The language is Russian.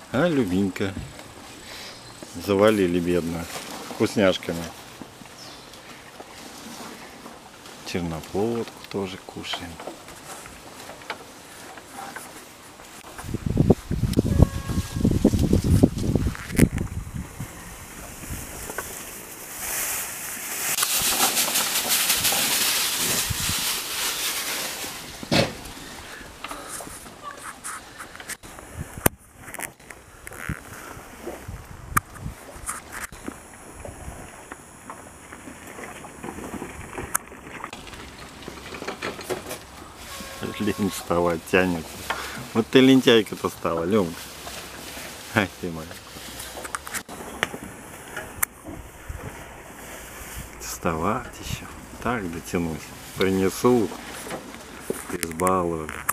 А Любинка завалили бедно вкусняшками. Черноплодку тоже кушаем. Лень вставать, тянет. Вот ты лентяйка-то стала, Лёмка. Ай ты моя. Вставать еще. Так дотянусь. Принесу. Избалую.